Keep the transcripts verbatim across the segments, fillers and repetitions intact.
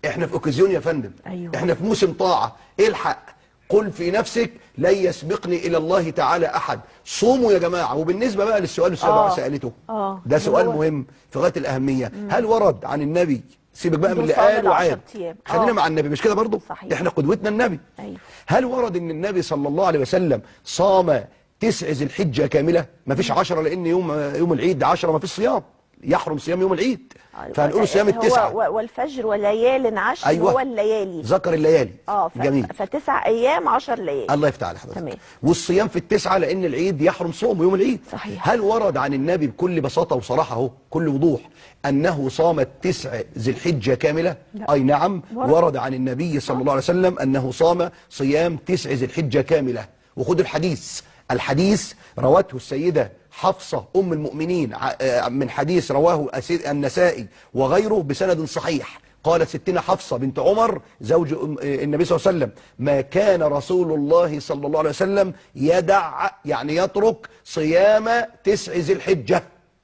احنا في اوكازيون يا فندم. أيوة. احنا في موسم طاعه، الحق قل في نفسك لن يسبقني الى الله تعالى احد. صوموا يا جماعه. وبالنسبه بقى للسؤال اللي السيده آه. سالته، آه. ده سؤال هو... مهم في غايه الاهميه. مم. هل ورد عن النبي، سيبك بقى من اللي صام قال وعاد، خلينا آه. مع النبي، مش كده برضه؟ صحيح. احنا قدوتنا النبي. أيوة. هل ورد ان النبي صلى الله عليه وسلم صام تسع ذي الحجه كامله؟ ما فيش عشرة، لان يوم يوم العيد عشرة ما فيش صيام، يحرم صيام يوم العيد، فهنقول صيام التسعه. هو والفجر وليال عشر. أيوة. هو الليالي، ذكر الليالي. اه ف... جميل. فتسع ايام عشر ليالي. الله يفتح على حضرتك. تمام. والصيام في التسعه لان العيد يحرم صومه يوم العيد. صحيح. هل ورد عن النبي بكل بساطه وصراحه اهو كل وضوح انه صام التسع ذي الحجه كامله؟ لا. اي نعم، ورد. ورد عن النبي صلى الله عليه وسلم انه صام صيام تسع ذي الحجه كامله. وخد الحديث، الحديث روته السيده حفصة أم المؤمنين من حديث رواه النسائي وغيره بسند صحيح. قالت ستنا حفصة بنت عمر زوج النبي صلى الله عليه وسلم: ما كان رسول الله صلى الله عليه وسلم يدع، يعني يترك، صيام تسع ذي الحجة.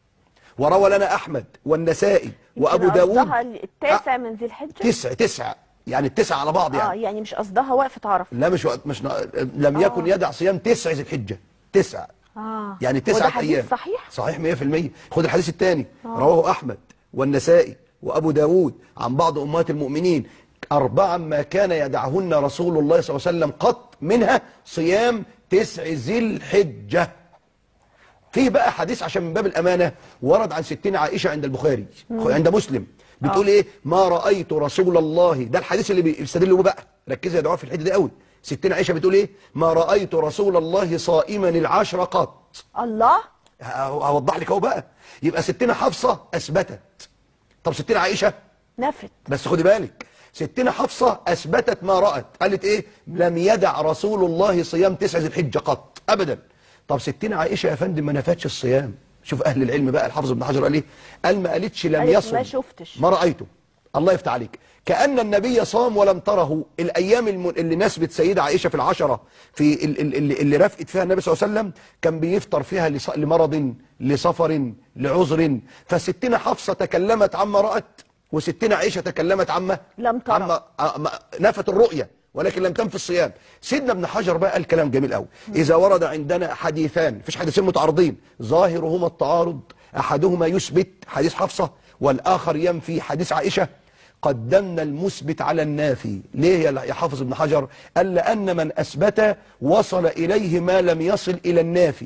وروى لنا أحمد والنسائي وأبو داود التاسع من ذي الحجة. تسع تسع يعني التسع على بعض يعني. اه يعني مش قصدها وقفة عرفة. لا مش مش لم آه. يكن يدع صيام تسع ذي الحجة، تسع. آه. يعني تسعة أيام. صحيح؟ صحيح مئة في المئة. خد الحديث الثاني. آه. رواه أحمد والنسائي وأبو داود عن بعض أمهات المؤمنين: أربعا ما كان يدعهن رسول الله صلى الله عليه وسلم قط، منها صيام تسع ذي الحجة. في بقى حديث عشان من باب الأمانة ورد عن ستنا عائشة عند البخاري، مم. عند مسلم، بتقول آه. إيه؟ ما رأيت رسول الله، ده الحديث اللي بيستدلوا بيه بقى، ركزوا يا دعاء في الحتة دي قوي. ستنا عائشة بتقول ايه؟ ما رأيت رسول الله صائما العشر قط. الله. هوضح لك اهو بقى. يبقى ستنا حفصة اثبتت، طب ستنا عائشة نفت. بس خدي بالك، ستنا حفصة اثبتت ما رأت، قالت ايه؟ لم يدع رسول الله صيام تسع ذي الحجة قط ابدا. طب ستنا عائشة يا فندم ما نفتش الصيام. شوف اهل العلم بقى، الحافظ ابن حجر قال ايه؟ قال ما قالتش لم يصم، ما شفتش، ما رأيته. الله يفتح عليك. كأن النبي صام ولم تره. الأيام اللي نسبت سيدة عائشة في العشرة في اللي, اللي رفقت فيها النبي صلى الله عليه وسلم كان بيفطر فيها لمرض، لسفر، لعذر. فستنا حفصة تكلمت عما رأت، وستنا عائشة تكلمت عما لم ترى، عما نفت الرؤية ولكن لم تنفي الصيام. سيدنا ابن حجر بقى قال كلام جميل قوي: إذا ورد عندنا حديثان، مفيش حديثين متعارضين، ظاهرهما التعارض، أحدهما يثبت حديث حفصة والآخر ينفي حديث عائشة، قدمنا المثبت على النافي. ليه يا حافظ ابن حجر؟ قال لأن من أثبت وصل إليه ما لم يصل إلى النافي.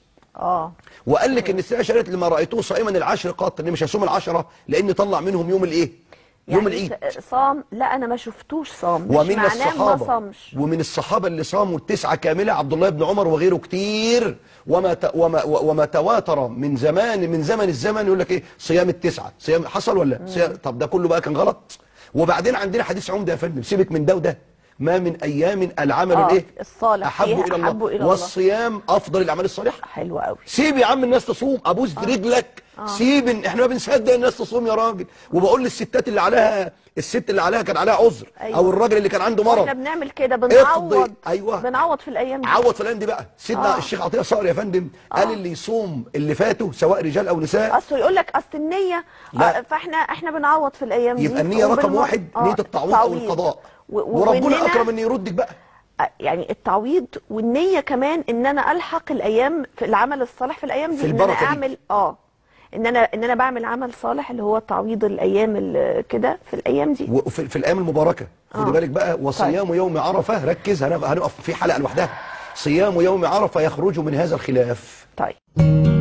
اه وقال لك ان السيدة شارت لما رأيتوه صائما العشر قط، ان مش هيصوم العشرة لأن طلع منهم يوم الايه؟ يعني يوم العيد. صام؟ لا انا ما شفتوش صام، مش ومن معناه الصحابة ما صامش. ومن الصحابة اللي صاموا التسعة كاملة عبد الله بن عمر وغيره كتير. وما ت... وما وما تواتر من زمان من زمن الزمن يقول لك ايه؟ صيام التسعة، صيام حصل ولا؟ صيام... طب ده كله بقى كان غلط. وبعدين عندنا حديث عمده يا فندم، سيبك من ده وده، ما من ايام العمل آه الايه؟ الصالح احب الى الله, أحب إلى والصيام الله. افضل الاعمال الصالحه. حلو قوي. سيب يا عم الناس تصوم، ابوس آه. رجلك. آه. سيب، احنا ما بنصدق الناس تصوم يا راجل. وبقول للستات اللي عليها، الست اللي عليها كان عليها عذر، أيوة. او الراجل اللي كان عنده مرض، احنا بنعمل كده، بنعوض. ايوه بنعوض في الايام دي، عوض في الايام دي بقى. سيدنا آه. الشيخ عطيه صقر يا فندم آه. قال اللي يصوم اللي فاته سواء رجال او نساء، اصل يقول لك اصل النيه آه فاحنا احنا بنعوض في الايام دي. يبقى النيه رقم واحد، آه. نيه التعويض او القضاء، وربنا اكرم ان يردك بقى. يعني التعويض والنيه كمان، ان انا الحق الايام في العمل الصالح في الايام دي، في ان انا اعمل دي. اه ان انا ان انا بعمل عمل صالح اللي هو تعويض الايام كده في الايام دي، وفي في الايام المباركه. خدي آه. بالك بقى. وصيام طيب. يوم عرفه، ركز، هنقف في حلقه لوحدها. صيام يوم عرفه يخرج من هذا الخلاف. طيب.